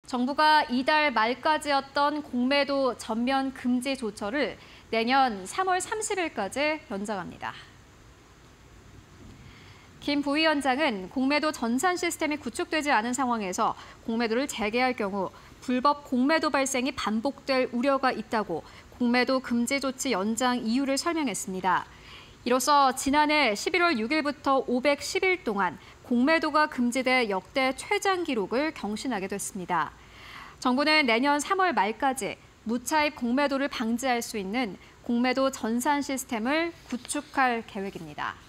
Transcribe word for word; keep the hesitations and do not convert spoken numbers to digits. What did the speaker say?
정부가 이달 말까지였던 공매도 전면 금지 조처를 내년 삼월 삼십일까지 연장합니다. 김 부위원장은 공매도 전산 시스템이 구축되지 않은 상황에서 공매도를 재개할 경우 불법 공매도 발생이 반복될 우려가 있다고 공매도 금지 조치 연장 이유를 설명했습니다. 이로써 지난해 십일월 육일부터 오백십 일 동안 공매도가 금지돼 역대 최장 기록을 경신하게 됐습니다. 정부는 내년 삼월 말까지 무차입 공매도를 방지할 수 있는 공매도 전산 시스템을 구축할 계획입니다.